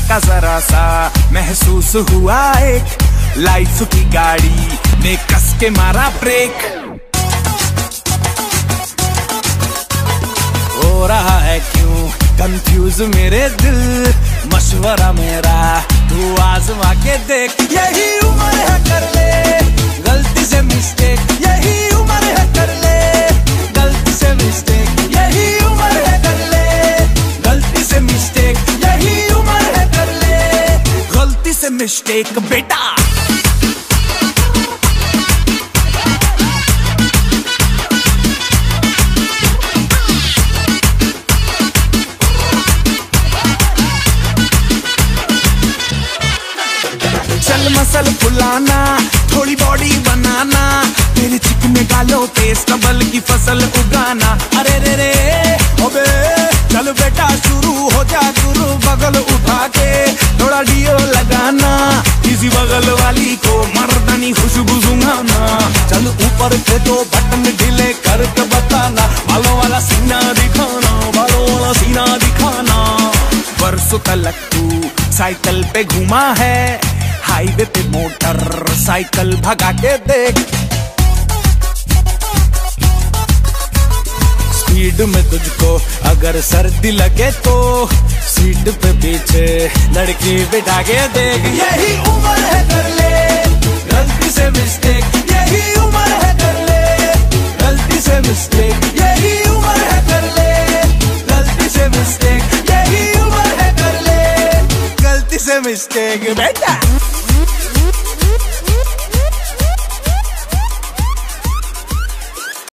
झटका जरा सा महसूस हुआ एक, लाइफ की गाड़ी ने कस के मारा ब्रेक। हो रहा है क्यों कंफ्यूज मेरे दिल, मशवरा मेरा तू आजमा के देख। यही उम्र है कर ले गलती से मिस्टेक, यही उम्र है कर ले गलती से मिस्टेक, यही उम्र है कर ले गलती से मिस्टेक, यही उम्र है कर ले गलती से मिस्टेक बेटा। चल मसल फुलाना, थोड़ी बॉडी बनाना, तेरे चिकने गालों पे स्टबल की फसल उगाना। अरे रे रे ओबे चल बेटा शुरू हो जा गुरु, बगल उठा के थोड़ा डियो लगाना, किसी बगल वाली को मर्दानी खुशबू सुंघाना। चल ऊपर से दो बटन ढीले करके बताना, बालों वाला सीना दिखाना, बालों वाला सीना दिखाना। बरसों तक तू साइकिल पे घूमा है, हाईवे पे मोटर साइकिल भगा के देख। स्पीड में तुझको अगर सर्दी लगे तो सीट पे पीछे लड़की बिठा के देख। यही उम्र है कर ले गलती से मिस्टेक, यही उम्र है कर ले गलती से मिस्टेक, यही उम्र है कर ले गलती से मिस्टेक, यही उम्र है कर ले गलती से मिस्टेक बेटा।